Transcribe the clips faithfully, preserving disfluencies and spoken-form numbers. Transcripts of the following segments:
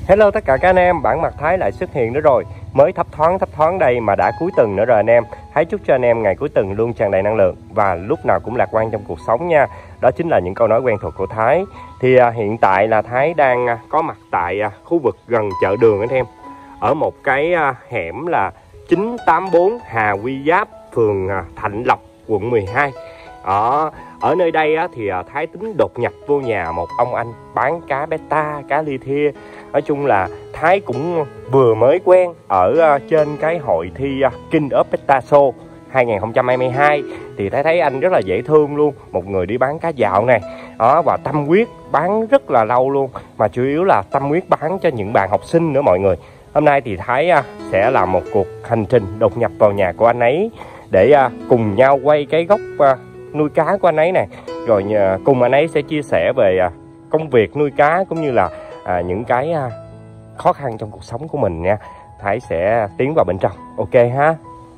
Hello tất cả các anh em, bản Mặt Thái lại xuất hiện nữa rồi. Mới thấp thoáng thấp thoáng đây mà đã cuối tuần nữa rồi anh em. Hãy chúc cho anh em ngày cuối tuần luôn tràn đầy năng lượng và lúc nào cũng lạc quan trong cuộc sống nha. Đó chính là những câu nói quen thuộc của Thái. Thì à, hiện tại là Thái đang à, có mặt tại à, khu vực gần chợ Đường anh em. Ở một cái à, hẻm là chín tám bốn Hà Huy Giáp, phường à, Thạnh Lộc, quận mười hai. Ở, ở nơi đây á, thì à, Thái tính đột nhập vô nhà một ông anh bán cá beta, cá ly thia. Nói chung là Thái cũng vừa mới quen ở uh, trên cái hội thi uh, King of Beta Show hai không hai hai. Thì Thái thấy anh rất là dễ thương luôn. Một người đi bán cá dạo này đó, và tâm huyết bán rất là lâu luôn. Mà chủ yếu là tâm huyết bán cho những bạn học sinh nữa mọi người. Hôm nay thì Thái uh, sẽ làm một cuộc hành trình đột nhập vào nhà của anh ấy để uh, cùng nhau quay cái góc uh, nuôi cá của anh ấy này. Rồi uh, cùng anh ấy sẽ chia sẻ về uh, công việc nuôi cá cũng như là À, những cái à, khó khăn trong cuộc sống của mình nha. Thái sẽ tiến vào bên trong. Ok ha.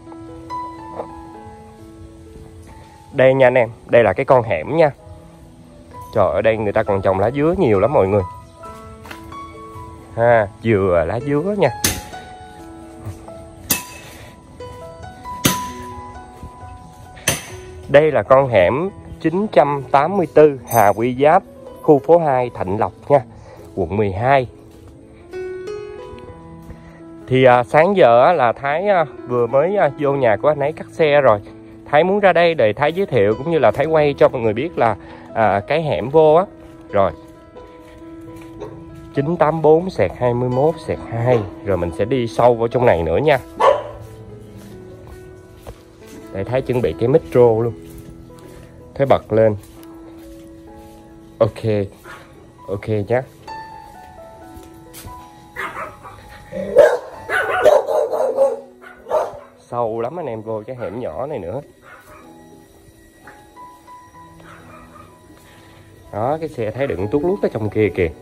Đây nha anh em, đây là cái con hẻm nha. Trời, ở đây người ta còn trồng lá dứa nhiều lắm mọi người ha, dừa lá dứa nha. Đây là con hẻm chín tám tư Hà Huy Giáp, khu phố hai Thạnh Lộc nha, quận mười hai. Thì à, sáng giờ á, là Thái à, vừa mới à, vô nhà của anh ấy cắt xe rồi. Thái muốn ra đây để Thái giới thiệu cũng như là Thái quay cho mọi người biết là à, cái hẻm vô á. Rồi chín tám bốn hai mốt hai. Rồi mình sẽ đi sâu vào trong này nữa nha. Để Thái chuẩn bị cái micro luôn. Thái bật lên. Ok. Ok nhé. Sâu lắm anh em, vô cái hẻm nhỏ này nữa. Đó, cái xe thấy đựng tuốt lút ở trong kia kìa.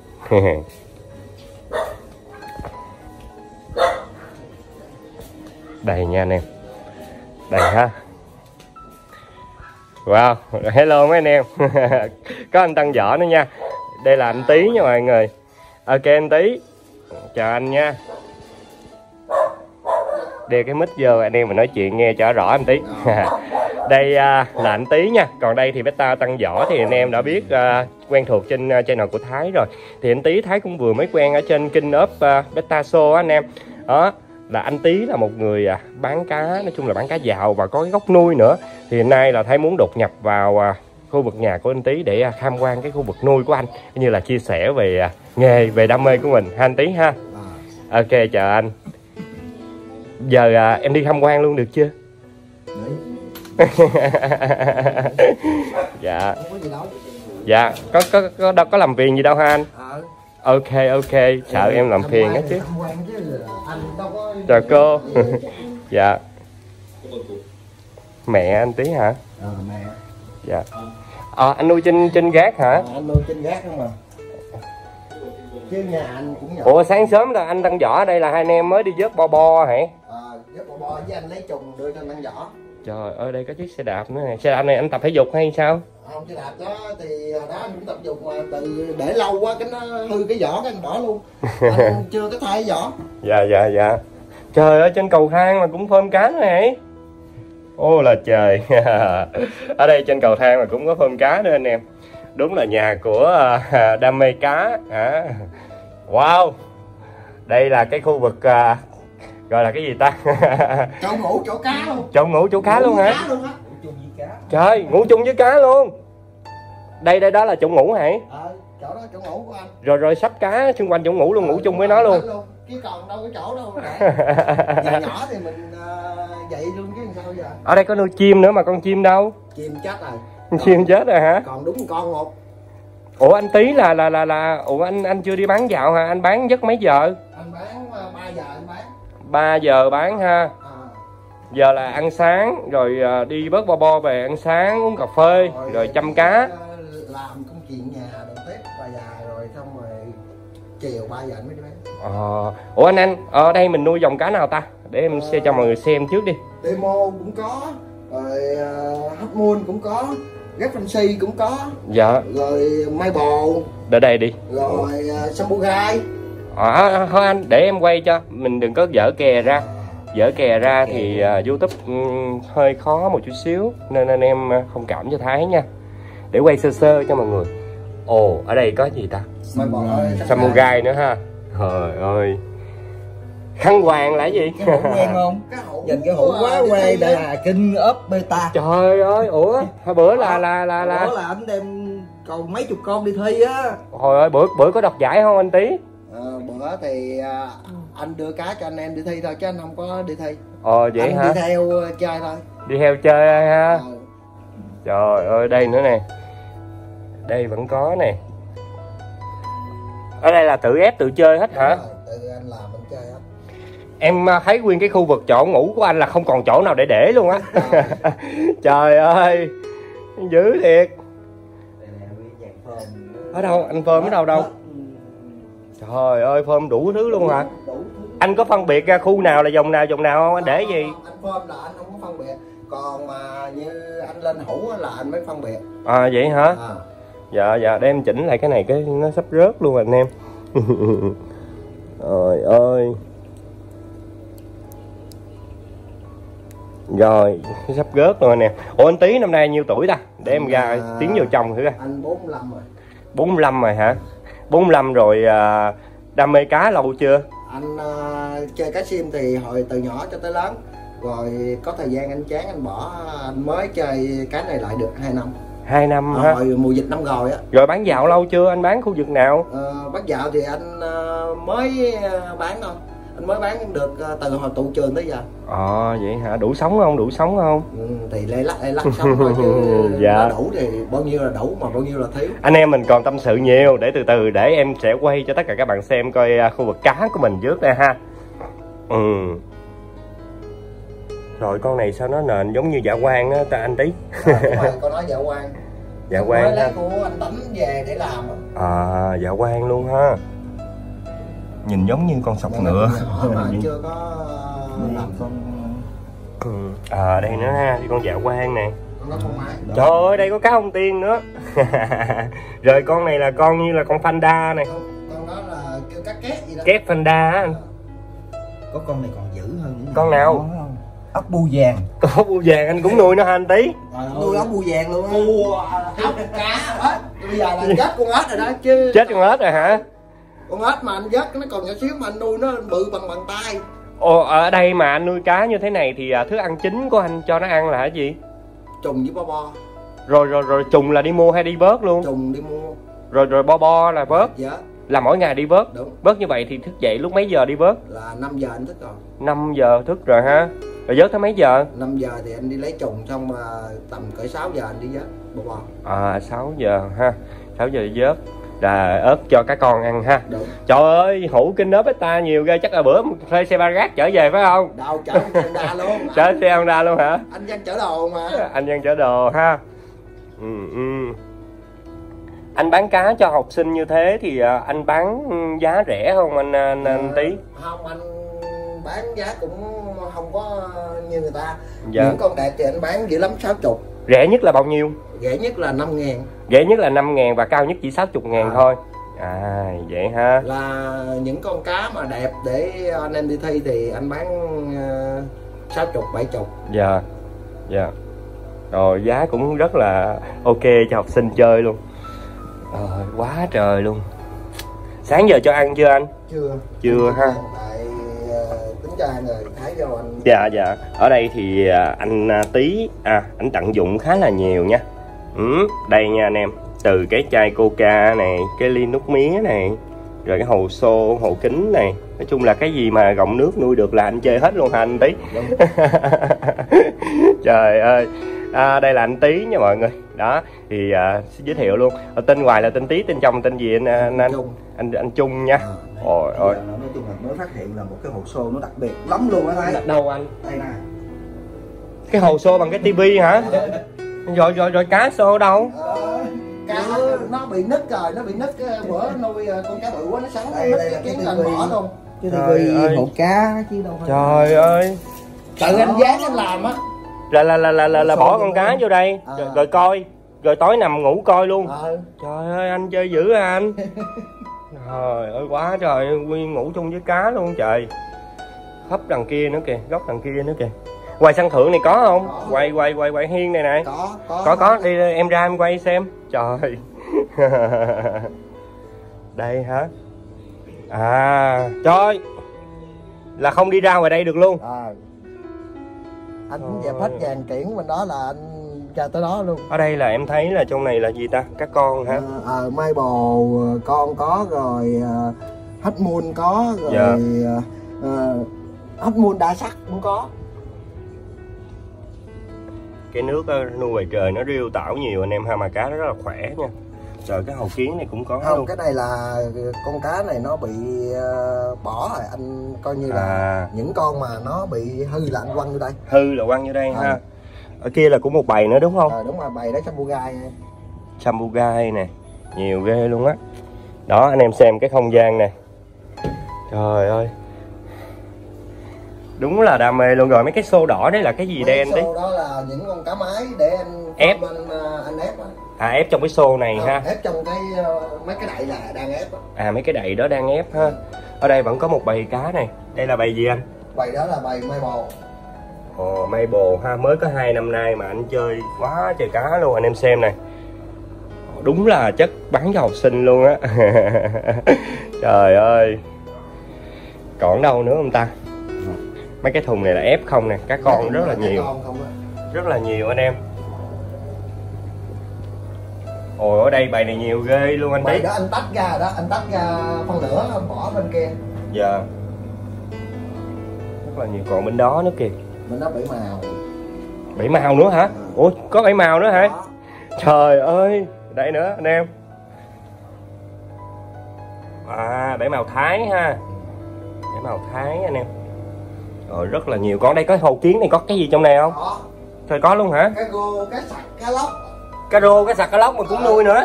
Đây nha anh em. Đây ha. Wow, hello mấy anh em. Có anh Tăng Võ nữa nha. Đây là anh Tý nha mọi người. Ok anh Tý, chào anh nha. Đeo cái mic vô anh em mình nói chuyện nghe cho rõ anh Tý. Đây à, là anh Tý nha. Còn đây thì Beta Tăng Võ thì anh em đã biết à, quen thuộc trên uh, channel của Thái rồi. Thì anh Tý Thái cũng vừa mới quen ở trên King of uh, Beta Show á anh em. Đó là anh Tý là một người à, bán cá, nói chung là bán cá dạo và có cái gốc nuôi nữa. Thì hôm nay là Thái muốn đột nhập vào à, khu vực nhà của anh Tý để à, tham quan cái khu vực nuôi của anh, cũng như là chia sẻ về à, nghề, về đam mê của mình ha anh Tý ha. Ok chào anh. Giờ à, em đi tham quan luôn được chưa? Dạ. Dạ, có có có đâu có làm phiền gì đâu ha anh? Ok ok, sợ em làm phiền á chứ. Chào cô. Dạ. Mẹ anh Tý hả? Ờ mẹ. Dạ. Ờ anh nuôi trên trên gác hả? À, anh nuôi trên gác không mà. Chứ nhà anh cũng nhỏ. Ủa sáng sớm là anh Tăng Võ ở đây là hai anh em mới đi vớt bo bo hả? Ờ, vớt bo bo với anh lấy trùng đưa cho anh Tăng Võ. Trời ơi, đây có chiếc xe đạp nữa này. Xe đạp này anh tập thể dục hay sao? Không, xe đạp đó thì đó anh cũng tập dục mà từ để lâu quá cái nó hư cái vỏ cái anh bỏ luôn. Anh chưa có thay vỏ. Dạ dạ dạ. Trời ơi, trên cầu thang mà cũng phơm cá nữa hả? Ô là trời. Ở đây trên cầu thang mà cũng có phơm cá nữa anh em. Đúng là nhà của uh, đam mê cá. À. Wow. Đây là cái khu vực uh, gọi là cái gì ta? Chỗ ngủ chỗ cá luôn. Chỗ ngủ chỗ cá ngủ luôn hả? Cá luôn á. Trời, ngủ chung với cá luôn. Đây đây đó là chỗ ngủ hả? Ờ, chỗ đó chỗ ngủ của anh. Rồi rồi sắp cá xung quanh chỗ ngủ luôn, ờ, ngủ chung với nó luôn. luôn. Chứ còn đâu cái chỗ đâu nhà nhỏ thì mình uh, dậy luôn chứ sao giờ. Ở đây có nuôi chim nữa mà con chim đâu? Chim chết rồi. Con chim chết rồi hả? Còn đúng con một. Ủa anh Tý là là là là ủa anh anh chưa đi bán dạo hả? Anh bán giấc mấy giờ? Anh bán uh, ba giờ anh bán. ba giờ bán ha. À. Giờ là ăn sáng rồi uh, đi bớt bo bo về ăn sáng, uống cà phê rồi, rồi chăm cá. Uh, làm công chuyện nhà đồ tiếp ba giờ rồi xong rồi chiều ba giờ anh mới đi bán. Ờ. Ủa anh anh, ở đây mình nuôi dòng cá nào ta? Để em sẽ cho mọi người xem trước đi. Demo cũng có, rồi uh, Hot Moon cũng có, Red Fancy cũng có. Dạ. Rồi Mai Bồ. Để đây đi. Rồi uh, Sambugai. À, thôi anh để em quay cho, mình đừng có dở kè ra. Dở kè ra thì uh, YouTube um, hơi khó một chút xíu, nên anh em uh, thông cảm cho Thái nha. Để quay sơ sơ cho mọi người. Ồ, ở đây có gì ta? Samurai nữa ha. Trời ơi. Khăn hoàng là gì? Cái hũ quen không? Nhìn cái hũ quá quen, đây là kinh ốp beta. Trời ơi, ủa, hồi bữa là là là là bữa là anh đem còn mấy chục con đi thi á. Hồi ơi, bữa bữa có đoạt giải không anh Tí? Ờ, bữa thì à, anh đưa cá cho anh em đi thi thôi chứ anh không có đi thi. Ờ vậy anh hả? đi theo chơi thôi. Đi theo chơi ha. Ờ. Trời ơi, đây nữa nè. Đây vẫn có nè. Ở đây là tự ép tự chơi hết hả? Rồi, tự anh làm anh chơi hết. Em thấy nguyên cái khu vực chỗ ngủ của anh là không còn chỗ nào để để luôn á. Trời ơi, dữ thiệt. Ở đâu? Anh phơm ở đâu đâu? Trời ơi, phơm đủ thứ luôn hả? Anh có phân biệt ra khu nào là dòng nào dòng nào không? Anh để gì? Anh phơm là anh không có phân biệt. Còn mà như anh lên hũ là anh mới phân biệt. À vậy hả? À. Dạ dạ, để em chỉnh lại cái này, cái nó sắp rớt luôn anh em. Trời ơi. Rồi, sắp rớt rồi nè. Ủa anh Tí năm nay nhiêu tuổi ta? Để em ra à, tiến vào chồng thử coi. Anh bốn mươi lăm rồi. bốn mươi lăm rồi hả? bốn mươi lăm rồi, à, đam mê cá lâu chưa? Anh uh, chơi cá sim thì hồi từ nhỏ cho tới lớn. Rồi có thời gian anh chán anh bỏ, anh mới chơi cái này lại được hai năm. hai năm à, hả? Hồi mùa dịch năm rồi á. Rồi bán dạo lâu chưa? Anh bán khu vực nào? Ờ, bán dạo thì anh uh, mới uh, bán thôi. Anh mới bán được uh, từ hồi tụ trường tới giờ. Ờ à, vậy hả? Đủ sống không? Đủ sống không? Ừ, thì lê lắc lê lắc sống thôi chứ. Dạ. Đủ thì bao nhiêu là đủ, mà bao nhiêu là thiếu. Anh em mình còn tâm sự nhiều, để từ từ để em sẽ quay cho tất cả các bạn xem coi khu vực cá của mình trước đây ha. Ừ. Rồi con này sao nó nền giống như dạ quang á ta anh Tí? À, đúng rồi, con nói dạ quang. Dạ quang ha. Của anh đánh về để làm á. À dạ quang luôn ha. Nhìn giống như con sọc ngựa. Mà chưa có làm con. Ừ. À đây nữa ha, con dạ quang nè. Con con mái. Trời ơi, đây có cá ông tiên nữa. Rồi con này là con như là con panda này. Con đó là kêu cá két gì đó. Kép panda á anh. Có con này còn dữ hơn nữa. Con nào? Ốc bu vàng. Con ốc bu vàng anh cũng nuôi nó hả anh Tí? Nuôi ốc bu vàng luôn á. Bu ốc cá hết. Bây giờ là chết con ếch rồi đó chứ. Chết con ếch rồi hả? Con ếch mà anh vớt nó còn nhỏ xíu mà anh nuôi nó bự bằng bàn tay. Ồ, ở đây mà anh nuôi cá như thế này thì thức ăn chính của anh cho nó ăn là cái gì? Trùng với bo bo. Rồi rồi rồi trùng là đi mua hay đi vớt luôn? Trùng đi mua. Rồi rồi bo bo là vớt. Dạ. Là mỗi ngày đi vớt. Đúng. Vớt như vậy thì thức dậy lúc mấy giờ đi vớt? Là năm giờ anh thức rồi. năm giờ thức rồi ha. Rồi vớt tới mấy giờ? năm giờ thì anh đi lấy trùng, xong mà tầm cỡ sáu giờ anh đi vớt bo bo. À sáu giờ ha. sáu giờ đi vớt. Là ớt cho các con ăn ha. Đúng. Trời ơi, hũ kinh ớt ta nhiều ghê, chắc là bữa thuê xe ba gác trở về phải không? Đâu, chở xe Honda luôn. Chở xe Honda luôn hả? Anh dân chở đồ mà. Anh dân chở đồ ha. Ừ, ừ. Anh bán cá cho học sinh như thế thì anh bán giá rẻ không anh, anh, anh Tí? Không, anh bán giá cũng không có như người ta. Dạ. Những con đẹp thì anh bán dữ lắm sáu mươi. Rẻ nhất là bao nhiêu? Rẻ nhất là năm ngàn. Rẻ nhất là năm ngàn và cao nhất chỉ sáu mươi ngàn à. Thôi. À vậy ha. Là những con cá mà đẹp để anh em đi thi thì anh bán sáu mươi, bảy mươi. Dạ. Dạ. Rồi giá cũng rất là ok cho học sinh chơi luôn. Rồi quá trời luôn. Sáng giờ cho ăn chưa anh? Chưa. Chưa ha. Tại uh, tính cho ăn rồi thái vô anh. Dạ dạ. Ở đây thì anh Tí à anh tận dụng khá là nhiều nha. Ừ, đây nha anh em. Từ cái chai coca này, cái ly nước mía này, rồi cái hồ xô, hồ kính này. Nói chung là cái gì mà gọng nước nuôi được là anh chơi hết luôn hả anh Tí? Trời ơi. À, đây là anh Tí nha mọi người. Đó thì à, xin giới thiệu luôn. Ở tên ngoài là tên Tí, tên trong tên gì anh anh anh Trung. anh, anh Trung nha. À, ôi ôi. Nói chung là mới phát hiện là một cái hồ xô nó đặc biệt lắm luôn á thấy. Đâu anh? Đây nè. Cái hồ xô bằng cái tivi hả? Rồi rồi rồi cá xô đâu? Ờ, cá nó bị nứt rồi, nó bị nứt cái bữa nuôi con cá bự quá nó sắn nó đây, nứt đây cái cái kiến là bỏ luôn. Cái tivi hộ cá chứ đâu phải. Trời ơi. Tự anh dán anh làm á. Là là là là là, là bỏ con cá vô đây à. rồi, rồi coi, rồi tối nằm ngủ coi luôn. À. Trời ơi anh chơi dữ à anh. Trời ơi quá trời, Nguyên ngủ chung với cá luôn trời. Hấp đằng kia nữa kìa, góc đằng kia nữa kìa. Quay sân thượng này có không? Có. Quay quay quay quay hiên này này. Có, có. Có có, đi em ra em quay xem. Trời. Đây hả? À, trời. Là không đi ra ngoài đây được luôn. À. Anh cũng dẹp hết vàng kiển bên đó là anh ra tới đó luôn. Ở đây là em thấy là trong này là gì ta? Các con hả? Ờ, à, mai bồ con có rồi, uh, hách muôn có rồi, dạ. uh, hách muôn đa sắc cũng có. Cái nước nuôi ngoài trời nó riêu tảo nhiều anh em ha, mà cá nó rất là khỏe nha. Rồi cái hàu kiến này cũng có không luôn. Cái này là con cá này nó bị uh, bỏ rồi anh, coi như là à. Những con mà nó bị hư là anh quăng vô đây. Hư là quăng vô đây à. ha. Ở kia là cũng một bầy nữa đúng không? À, đúng rồi, bầy đó sambugai. Sambugai nè, nhiều ghê luôn á. Đó anh em xem cái không gian này. Trời ơi. Đúng là đam mê luôn rồi. Mấy cái xô đỏ đấy là cái gì mấy đây anh tí? Xô đó là những con cá mái để anh ép bên uh, anh ép đó. À ép trong cái xô này à, ha. Ép trong cái uh, mấy cái đậy là đang ép đó. À mấy cái đậy đó đang ép ha. Ở đây vẫn có một bầy cá này. Đây là bầy gì anh? Bầy đó là bầy mai bồ. Ồ mai bồ ha, mới có hai năm nay mà anh chơi quá trời cá luôn anh em xem này. Đúng là chất bán cho học sinh luôn á. Trời ơi. Còn đâu nữa không ta? Mấy cái thùng này là ép không nè, cá con rất là nhiều. Rất là nhiều anh em. Ồ ở đây bầy này nhiều ghê luôn anh Bầy tí. đó anh tách ra đó, anh tách ra phân nửa anh bỏ bên kia. Dạ. Rất là nhiều, còn bên đó nữa kìa. Bên đó bảy màu. Bảy màu nữa hả? Ủa có bảy màu nữa hả? Đó. Trời ơi, đây nữa anh em. À bảy màu Thái ha. Bảy màu Thái anh em. Rồi rất là nhiều con. Đây có hàu kiến này, có cái gì trong này không? Có. Trời có luôn hả? Cá rô, cá sặc, cá lóc. Cá rô, cá sặc, cá lóc mà cũng nuôi nữa.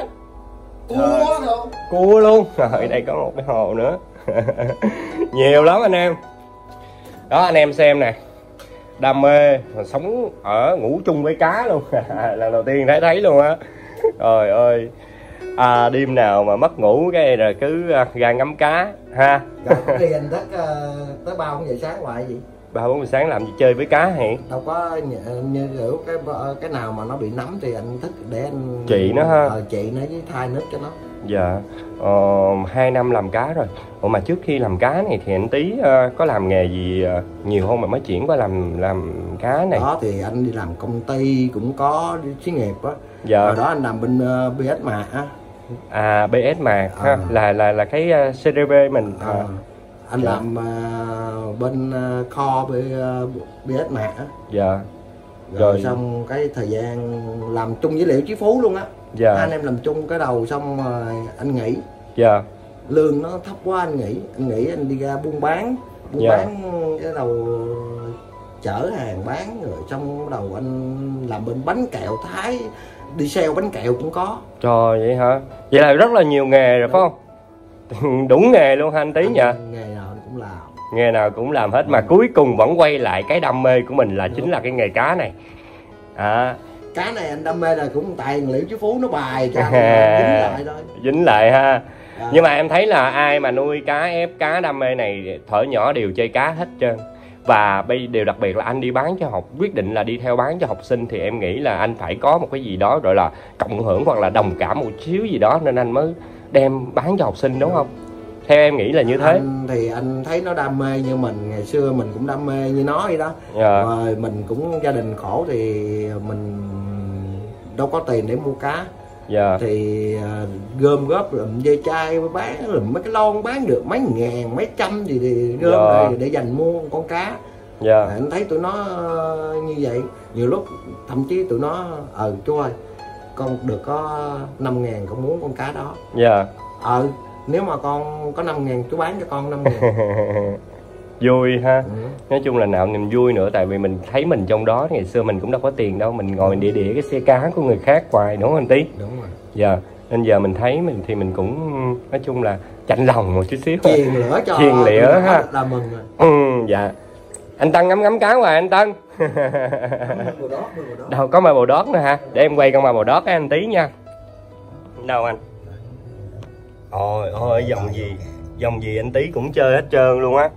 Cua luôn. Cua luôn. Rồi đây có một cái hồ nữa. Nhiều lắm anh em. Đó anh em xem nè. Đam mê, sống ở ngủ chung với cá luôn. Lần đầu tiên thấy thấy luôn á. Trời ơi. À, đêm nào mà mất ngủ cái rồi cứ ra ngắm cá ha. Rồi đi anh thức uh, tới ba bốn giờ sáng hoài gì? Ba bốn giờ sáng làm gì chơi với cá hả? Đâu có như kiểu cái cái nào mà nó bị nấm thì anh thức để anh chị nó ha. Ờ, chị nó với thay nước cho nó. Dạ. Ờ, hai năm làm cá rồi. Ủa mà trước khi làm cá này thì anh Tí uh, có làm nghề gì uh, nhiều không mà mới chuyển qua làm làm cá này? Đó thì anh đi làm công ty cũng có xí nghiệp á. Dạ. Rồi đó anh làm bên uh, bê ét Mạc á. À bê ét Mạc ha, à. là là là cái uh, xê đê bê mình. À. À. Anh dạ. làm uh, bên uh, kho bê, uh, bê ét Mạc á. Dạ. Rồi, rồi xong cái thời gian làm chung với Liệu Chí Phú luôn á. Dạ. Anh em làm chung cái đầu xong rồi anh nghỉ. Dạ. Lương nó thấp quá anh nghỉ, anh nghĩ anh đi ra buôn bán, buôn dạ. bán cái đầu chở hàng bán, rồi xong đầu anh làm bên bánh kẹo Thái, đi sale bánh kẹo cũng có. Trời vậy hả? Vậy là rất là nhiều nghề rồi. Đúng. Phải không? Đúng nghề luôn ha anh Tí nhỉ? Nghề nào cũng làm. Nghề nào cũng làm hết. Đúng. Mà cuối cùng vẫn quay lại cái đam mê của mình là Đúng. chính là cái nghề cá này. À. Cá này anh đam mê là cũng tại Liệu Chí Phú nó bài cho anh dính lại thôi. Dính lại ha. À. Nhưng mà em thấy là ai mà nuôi cá, ép cá đam mê này thở nhỏ đều chơi cá hết trơn. Và bây điều đặc biệt là anh đi bán cho học, quyết định là đi theo bán cho học sinh thì em nghĩ là anh phải có một cái gì đó gọi là cộng hưởng hoặc là đồng cảm một xíu gì đó nên anh mới đem bán cho học sinh đúng không? Theo em nghĩ là như thế. Anh thì anh thấy nó đam mê như mình, ngày xưa mình cũng đam mê như nó vậy đó. Dạ. Rồi mình cũng gia đình khổ thì mình đâu có tiền để mua cá. Dạ. Thì uh, gom góp lụm dây chai bán, lụm mấy cái lon bán được mấy ngàn mấy trăm gì thì gom dạ. lại để dành mua con cá. Dạ. Anh thấy tụi nó uh, như vậy, nhiều lúc thậm chí tụi nó ờ uh, chú ơi con được có năm ngàn con muốn con cá đó. Dạ. Ờ nếu mà con có năm ngàn chú bán cho con năm ngàn. Vui ha. Ừ. Nói chung là nào niềm vui nữa, tại vì mình thấy mình trong đó. Ngày xưa mình cũng đâu có tiền đâu, mình ngồi địa địa cái xe cá của người khác hoài đúng không anh Tí? Đúng rồi. Dạ. Nên giờ mình thấy mình thì mình cũng nói chung là chạnh lòng một chút xíu. Chiền lửa cho Chiền lửa ha. Là mừng rồi. Ừ dạ. Anh Tân ngắm ngắm cá hoài anh Tân. Đâu có ma bồ đót nữa hả? Để em quay con ma bồ đót anh Tí nha. Đâu anh? Ôi ôi, dòng gì dòng gì anh Tí cũng chơi hết trơn luôn á.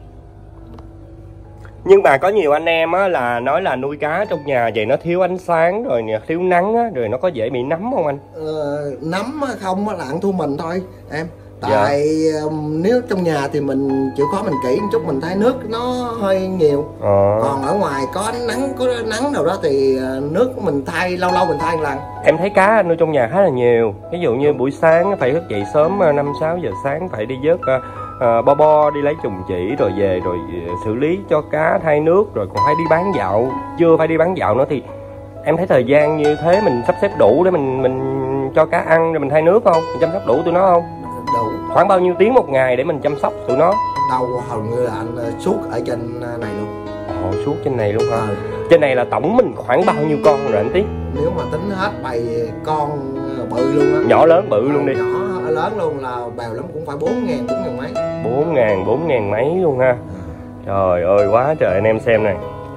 Nhưng mà có nhiều anh em á là nói là nuôi cá trong nhà vậy nó thiếu ánh sáng rồi thiếu nắng á, rồi nó có dễ bị nấm không anh? Ờ, nấm không là ăn thua mình thôi em. Tại dạ. Nếu trong nhà thì mình chịu khó mình kỹ một chút, mình thấy nước nó hơi nhiều. Ờ. Còn ở ngoài có ánh nắng, có nắng nào đó thì nước mình thay lâu lâu mình thay một lần. Em thấy cá nuôi trong nhà khá là nhiều. Ví dụ như buổi sáng phải thức dậy sớm năm sáu giờ sáng phải đi vớt uh, bo bo, đi lấy chùm chỉ rồi về rồi xử lý cho cá, thay nước, rồi còn phải đi bán dạo, chưa phải đi bán dạo nữa thì em thấy thời gian như thế mình sắp xếp đủ để mình mình cho cá ăn rồi mình thay nước không? Mình chăm sóc đủ tụi nó không? Đủ. Khoảng bao nhiêu tiếng một ngày để mình chăm sóc tụi nó? Đâu hầu như là anh suốt ở trên này luôn. Ồ, suốt trên này luôn hả? À. Trên này là tổng mình khoảng bao nhiêu con rồi anh Tí? Nếu mà tính hết bầy con bự luôn á. Nhỏ lớn bự luôn đi. Nhỏ lớn luôn là bèo lắm cũng phải bốn ngàn, bốn ngàn mấy. bốn ngàn, bốn ngàn mấy luôn ha. À. Trời ơi quá trời, anh em xem này.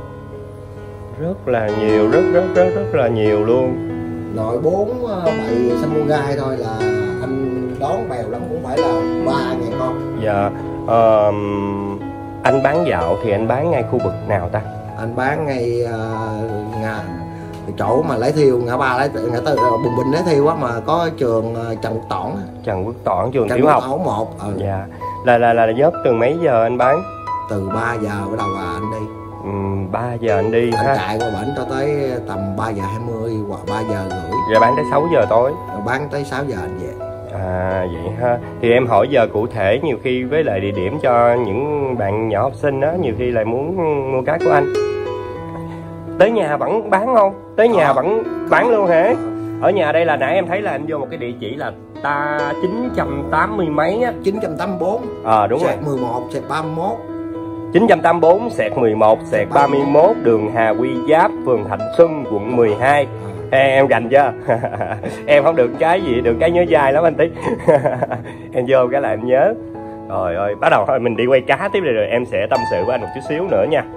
Rất là nhiều, rất rất rất rất là nhiều luôn. Nội bốn bầy samurai thôi là anh đón bèo lắm cũng phải là ba ngàn con. Dạ. Uh, anh bán dạo thì anh bán ngay khu vực nào ta? Anh bán ngay uh, ngà, chỗ mà lấy thiêu ngã ba lấy ngã tư Bùng Binh lấy thiêu á, mà có trường Trần Quốc Toản. Trần Quốc Toản trường Trần tiểu học một. Ừ. Dạ. Là là là vớt từ mấy giờ anh bán? Từ ba giờ bắt đầu là anh đi. Ừ, ba giờ anh đi anh ha. Chạy qua bển cho tới tầm ba giờ hai mươi hoặc ba giờ rưỡi. Rồi bán tới sáu giờ tối. Rồi bán tới sáu giờ anh về. À vậy ha. Thì em hỏi giờ cụ thể nhiều khi với lại địa điểm cho những bạn nhỏ học sinh á, nhiều khi lại muốn mua cá của anh. Tới nhà vẫn bán không? Tới nhà vẫn bán luôn hả? Ở nhà đây là nãy em thấy là anh vô một cái địa chỉ là ta chín trăm tám mươi mấy á. chín trăm tám mươi bốn. Ờ à, đúng rồi. mười một xẹt ba mươi mốt. chín trăm tám mươi bốn xẹt mười một xẹt ba mươi mốt đường Hà Quy Giáp, phường Thạnh Xuân, quận mười hai. Ê, em rành chưa? Em không được cái gì, được cái nhớ dai lắm anh Tí. Em vô cái là em nhớ. Trời ơi, bắt đầu thôi mình đi quay cá tiếp rồi, rồi em sẽ tâm sự với anh một chút xíu nữa nha.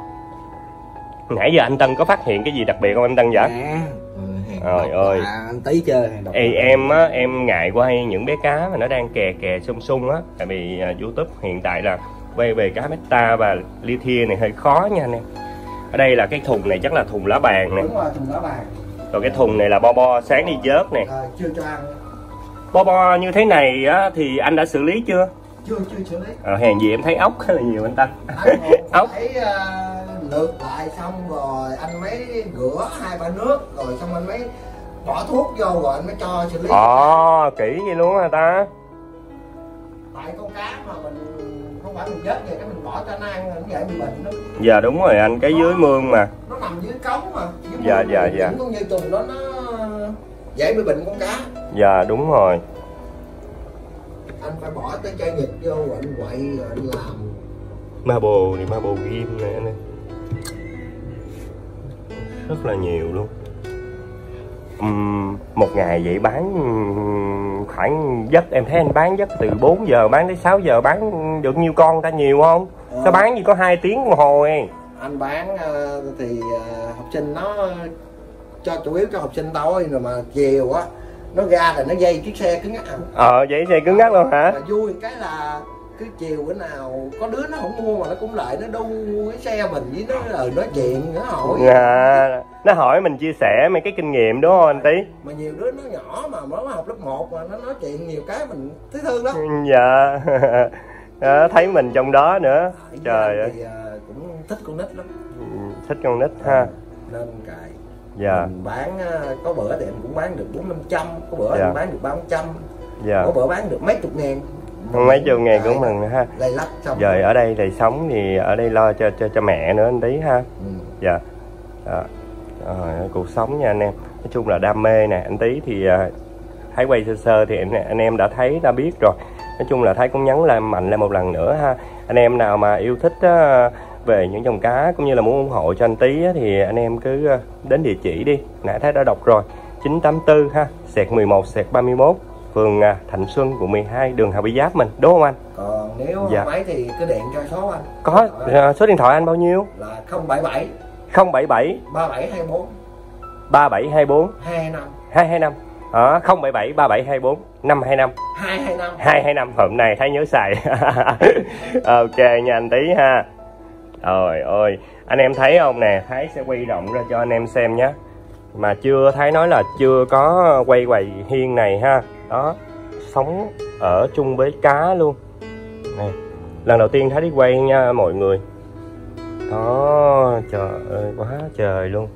Nãy giờ anh Tân có phát hiện cái gì đặc biệt không anh Tân vậy? À, trời ơi, anh Tí chơi. Ê, em á, em ngại quay những bé cá mà nó đang kè kè sung sung á. Tại vì uh, YouTube hiện tại là quay về cá beta và ly thia này hơi khó nha anh em. Ở đây là cái thùng này chắc là thùng lá bàn nè. Đúng rồi, thùng lá bàn. Rồi cái thùng này là bo bo sáng đi vớt nè. À, chưa cho ăn. Bo bo như thế này á thì anh đã xử lý chưa? Chưa, chưa xử lý. Ờ, hèn gì em thấy ốc khá là nhiều anh Tân. Ốc phải uh, lượt lại xong rồi anh mới rửa hai ba nước rồi xong anh mới bỏ thuốc vô rồi anh mới cho xử lý. Ồ, à, kỹ vậy luôn hả ta? Tại con cá mà mình không phải mình vớt về cái mình bỏ cho nó ăn nó dễ bị bệnh đó. Dạ đúng rồi anh, cái dưới mương mà. Nó nằm dưới cống mà. Dưới dạ dạ dạ. Những con dây tùng đó nó dễ bị bệnh con cá. Dạ đúng rồi. Anh phải bỏ tới chai nhật vô rồi anh quậy rồi anh làm. Marble thì marble ghim này anh ơi. Rất là nhiều luôn. Uhm, một ngày vậy bán khoảng giấc em thấy anh bán giấc từ bốn giờ bán tới sáu giờ bán được nhiêu con ta, nhiều không? À. Sao bán gì có hai tiếng đồng hồ ấy. Anh bán thì học sinh nó cho chủ yếu cho học sinh thôi, rồi mà chiều á nó ra là nó dây chiếc xe cứng ngắc. Ờ dây xe cứng ngắc luôn hả? Mà vui cái là cứ chiều bữa nào có đứa nó không mua mà nó cũng lại nó đu cái xe mình với nó rồi nói chuyện nó hỏi. À, nó hỏi mình chia sẻ mấy cái kinh nghiệm đúng không anh Tí? Mà nhiều đứa nó nhỏ mà mới học lớp một mà nó nói chuyện nhiều cái mình thấy thương lắm. Dạ. Đó, thấy mình trong đó nữa. À, trời ơi. Thì uh, cũng thích con nít lắm. Ừ, thích con nít ha. À, nên cài. Dạ. Mình bán có bữa thì em cũng bán được bốn năm trăm, có bữa dạ. em bán được ba trăm. Dạ. Có bữa bán được mấy chục ngàn. Mấy chục ngàn của mình ha. Đây lắc xong. Rồi ở đây thì sống thì ở đây lo cho cho cho mẹ nữa anh Tí ha. Ừ. Dạ. À, à, cuộc sống nha anh em. Nói chung là đam mê nè, anh Tí thì uh, thấy quay sơ sơ thì anh, anh em đã thấy đã biết rồi. Nói chung là thấy cũng nhấn lại mạnh lên một lần nữa ha. Anh em nào mà yêu thích uh, về những dòng cá cũng như là muốn ủng hộ cho anh Tí thì anh em cứ uh, đến địa chỉ đi. Nãy thấy đã đọc rồi. chín tám tư ha, xẹt mười một xẹt ba mươi mốt, phường Thạnh Xuân, quận mười hai, đường Hà Quy Giáp mình, đúng không anh? Còn nếu dạ. máy thì cứ điện cho số anh. Có, uh, số điện thoại anh bao nhiêu? Là không bảy bảy không bảy bảy ba bảy hai bốn ba bảy hai bốn hai năm hai hai năm. Đó, không bảy bảy ba bảy hai bốn năm hai năm hai hai năm hai hai năm. Hôm nay thấy nhớ xài. Ok nha anh Tí ha. Trời ơi, anh em thấy không nè, Thái sẽ quay rộng ra cho anh em xem nhé. Mà chưa, Thái nói là chưa có quay quầy hiên này ha. Đó, sống ở chung với cá luôn nè. Lần đầu tiên Thái đi quay nha mọi người. Đó, trời ơi quá trời luôn.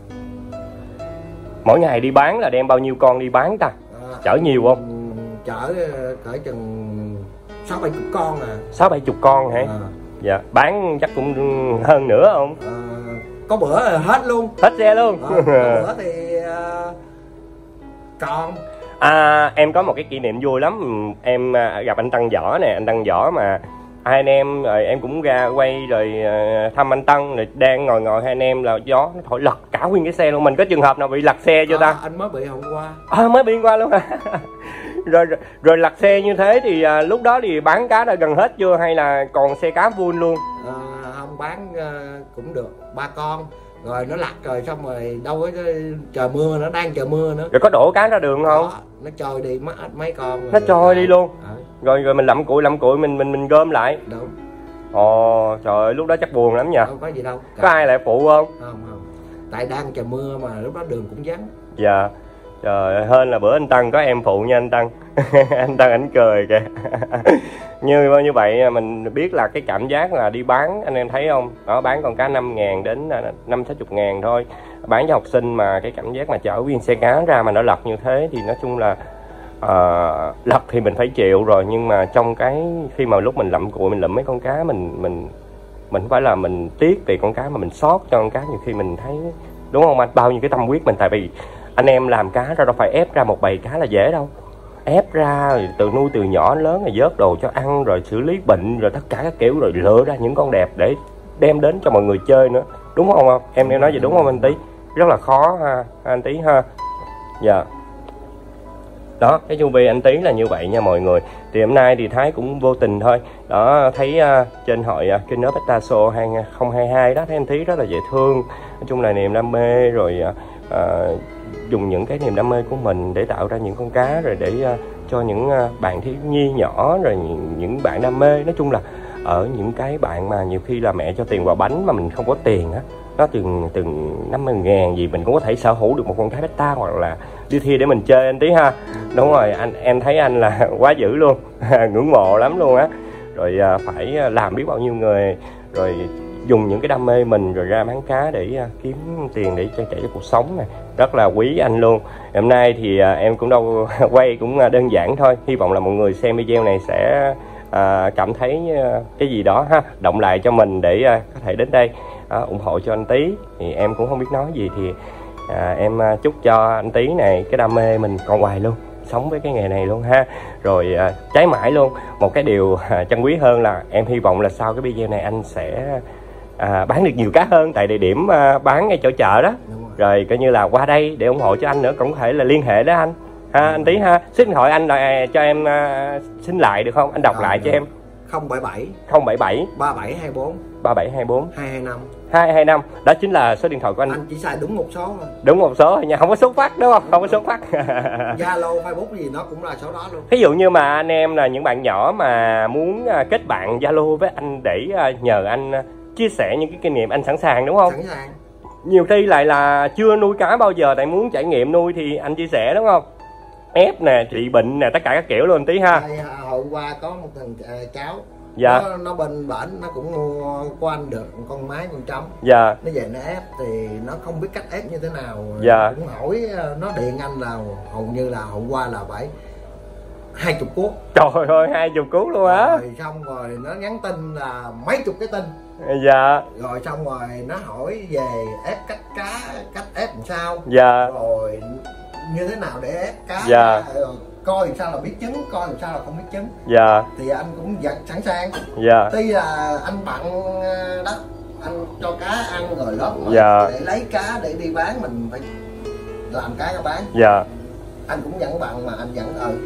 Mỗi ngày đi bán là đem bao nhiêu con đi bán ta? À, chở nhiều không? Chở cỡ chừng sáu bảy chục con à. Sáu bảy chục con hả? À. Dạ, bán chắc cũng hơn nữa không? À, có bữa hết luôn. Hết xe luôn. À, có bữa thì uh, còn. À, em có một cái kỷ niệm vui lắm. Em gặp anh Tân Võ nè, anh Tân Võ mà hai anh em rồi em cũng ra quay rồi thăm anh Tân, rồi đang ngồi ngồi hai anh em là gió nó thổi lật cả nguyên cái xe luôn. Mình có trường hợp nào bị lật xe chưa à, ta? Anh mới bị hôm qua. À, mới bị hôm qua luôn hả? rồi, rồi rồi lật xe như thế thì à, lúc đó thì bán cá đã gần hết chưa hay là còn xe cá full luôn? À, không, bán uh, cũng được ba con rồi nó lật rồi xong rồi đâu có trời mưa, nó đang trời mưa nữa. Rồi có đổ cá ra đường không? Đó, nó trôi đi mất mấy con rồi. Nó trôi đi luôn. À. Rồi rồi mình lặm cụi lặm cụi mình mình mình gom lại. Đúng. Ồ trời ơi, lúc đó chắc buồn lắm nha. Không có gì đâu. Cả... Có ai lại phụ không? Không không. Tại đang trời mưa mà lúc đó đường cũng vắng. Dạ. Trời ơi, hên là bữa anh Tân có em phụ nha anh Tân. Anh Tân ảnh cười kìa. Như như vậy mình biết là cái cảm giác là đi bán, anh em thấy không? Đó, bán con cá năm ngàn đến năm sáu chục ngàn thôi. Bán cho học sinh mà cái cảm giác mà chở nguyên xe cá ra mà nó lật như thế thì nói chung là uh, lật thì mình phải chịu rồi, nhưng mà trong cái khi mà lúc mình lặm cụi mình lụm mấy con cá mình mình mình không phải là mình tiếc về con cá mà mình xót cho con cá, nhiều khi mình thấy đúng không anh, bao nhiêu cái tâm huyết mình, tại vì anh em làm cá ra đâu phải ép ra một bầy cá là dễ đâu, ép ra rồi từ nuôi từ nhỏ đến lớn rồi vớt đồ cho ăn rồi xử lý bệnh rồi tất cả các kiểu rồi lựa ra những con đẹp để đem đến cho mọi người chơi nữa, đúng không không em em nói gì đúng không anh Tí? Rất là khó ha anh Tí ha. Dạ đó, cái chu vi anh Tí là như vậy nha mọi người. Thì hôm nay thì Thái cũng vô tình thôi đó, thấy uh, trên hội uh, Kinh Ớp Beta Show hai không hai hai đó, thấy anh Tí rất là dễ thương, nói chung là niềm đam mê rồi uh, uh, dùng những cái niềm đam mê của mình để tạo ra những con cá rồi để uh, cho những uh, bạn thiếu nhi nhỏ rồi những, những bạn đam mê, nói chung là ở những cái bạn mà nhiều khi là mẹ cho tiền vào bánh mà mình không có tiền á, nó từng từng năm mươi ngàn gì mình cũng có thể sở hữu được một con cá beta hoặc là đi thi để mình chơi anh Tí ha. Đúng rồi anh, em thấy anh là quá dữ luôn. Ngưỡng mộ lắm luôn á. Rồi à, phải làm biết bao nhiêu người rồi dùng những cái đam mê mình rồi ra bán cá để à, kiếm tiền để trang trải cho cuộc sống này, rất là quý anh luôn. Hôm nay thì à, em cũng đâu quay cũng đơn giản thôi, hy vọng là mọi người xem video này sẽ à, cảm thấy à, cái gì đó ha, động lại cho mình để à, có thể đến đây à, ủng hộ cho anh Tí. Thì em cũng không biết nói gì, thì à, em chúc cho anh Tí này cái đam mê mình còn hoài luôn, sống với cái nghề này luôn ha, rồi à, cháy mãi luôn. Một cái điều à, trân quý hơn là em hy vọng là sau cái video này anh sẽ à, bán được nhiều cá hơn, tại địa điểm à, bán ngay chỗ chợ đó, rồi. rồi coi như là qua đây để ủng hộ cho anh nữa, cũng có thể là liên hệ đó anh ha, anh Tí ha. Số điện thoại anh là cho em à, xin lại được không, anh đọc à, lại cho em. Không bảy bảy không bảy bảy ba bảy hai bốn ba bảy hai bốn hai hai năm hai hai năm, đó chính là số điện thoại của anh. Anh chỉ xài đúng một số thôi. Đúng một số thôi nha, không có số phát đúng không? Không có số phát. Zalo, Facebook gì nó cũng là số đó luôn. Ví dụ như mà anh em là những bạn nhỏ mà muốn kết bạn Zalo với anh để nhờ anh chia sẻ những cái kinh nghiệm, anh sẵn sàng đúng không? Sẵn sàng. Nhiều khi lại là chưa nuôi cá bao giờ tại muốn trải nghiệm nuôi thì anh chia sẻ đúng không? Ép nè, trị bệnh nè, tất cả các kiểu luôn Tí ha. Đây, hồi qua có một thằng uh, cháu. Dạ. Nó, nó bên bển nó cũng mua của anh được con mái con trống. Dạ. Nó về nó ép thì nó không biết cách ép như thế nào. Dạ. Cũng hỏi nó điện anh là hầu như là hôm qua là phải hai chục cuốc. Trời ơi, hai chục cuốc luôn á. Rồi xong rồi nó nhắn tin là mấy chục cái tin. Dạ. Rồi xong rồi nó hỏi về ép cách cá, cách ép làm sao. Dạ. Rồi như thế nào để ép cá. Dạ. Rồi coi làm sao là biết trứng, coi làm sao là không biết trứng. Dạ. Thì anh cũng dần sẵn sàng. Dạ. Tuy là anh bận đó, anh cho cá ăn rồi lớp rồi, dạ. để lấy cá để đi bán mình phải làm cá cho bán. Dạ. Anh cũng vẫn bận mà anh vẫn ừ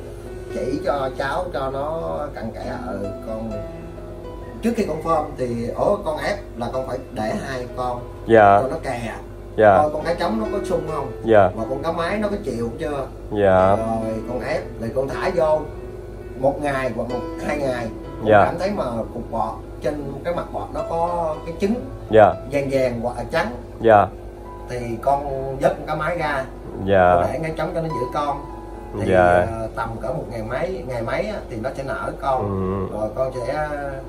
chỉ cho cháu cho nó cặn kẽ ừ con trước khi con phơm thì ở con ép là con phải để hai con. Dạ. Cho nó kè Dạ. Coi con cá trống nó có sung không. Dạ. Mà con cá mái nó có chịu chưa. Dạ. Rồi con ép rồi con thả vô một ngày hoặc một hai ngày. Con dạ. cảm thấy mà cục bọt trên cái mặt bọt nó có cái trứng. Dạ. Vàng vàng hoặc là trắng. Dạ. Thì con vớt con cá mái ra. Dạ. Con để ngay trống cho nó giữ con. Thì dạ. uh, tầm cỡ một ngày mấy ngày mấy á, thì nó sẽ nở con. Ừ. Rồi con sẽ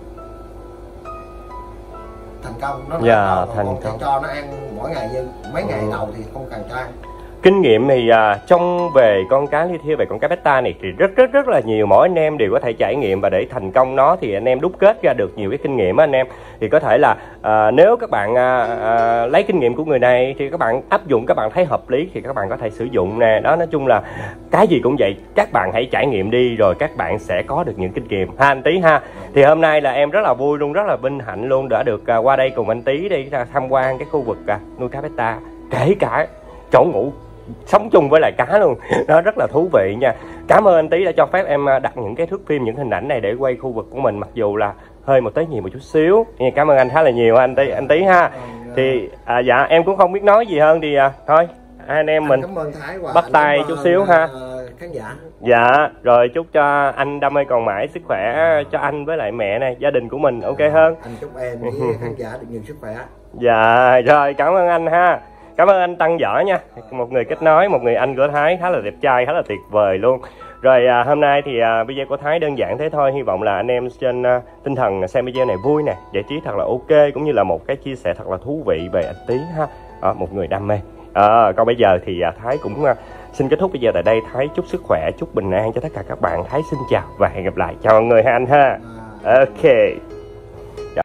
thành công. Nó nở dạ, con, thành con công. sẽ cho nó ăn mỗi ngày, như mấy ngày ừ. đầu thì không cần cho ăn. Kinh nghiệm thì à, trong về con cá ly thia, về con cá beta này thì rất rất rất là nhiều, mỗi anh em đều có thể trải nghiệm, và để thành công nó thì anh em đúc kết ra được nhiều cái kinh nghiệm á anh em. Thì có thể là à, nếu các bạn à, à, lấy kinh nghiệm của người này thì các bạn áp dụng, các bạn thấy hợp lý thì các bạn có thể sử dụng nè. Đó, nói chung là cái gì cũng vậy, các bạn hãy trải nghiệm đi rồi các bạn sẽ có được những kinh nghiệm ha anh Tý ha. Thì hôm nay là em rất là vui luôn, rất là vinh hạnh luôn đã được à, qua đây cùng anh Tý đi ra tham quan cái khu vực à, nuôi cá beta, kể cả chỗ ngủ sống chung với lại cá luôn. Nó rất là thú vị nha. Cảm ơn anh Tý đã cho phép em đặt những cái thước phim, những hình ảnh này để quay khu vực của mình, mặc dù là hơi một tới nhiều một chút xíu. Cảm ơn anh khá là nhiều anh Tý, anh Tý ha. Thì à, dạ em cũng không biết nói gì hơn thì à, thôi hai anh em mình bắt tay chút xíu ha. Khán giả. Dạ, rồi chúc cho anh đam mê còn mãi, sức khỏe cho anh với lại mẹ này, gia đình của mình ok hơn. Anh chúc em với khán giả được nhiều sức khỏe. Dạ, rồi cảm ơn anh ha. Cảm ơn anh Tăng Võ nha, một người kết nối, một người anh của Thái khá là đẹp trai, khá là tuyệt vời luôn. Rồi à, hôm nay thì à, video của Thái đơn giản thế thôi. Hy vọng là anh em trên à, tinh thần xem video này vui nè, giải trí thật là ok, cũng như là một cái chia sẻ thật là thú vị về anh Tý ha, à, một người đam mê. À, còn bây giờ thì à, Thái cũng à, xin kết thúc video tại đây. Thái chúc sức khỏe, chúc bình an cho tất cả các bạn. Thái xin chào và hẹn gặp lại. Chào mọi người ha anh ha. Ok.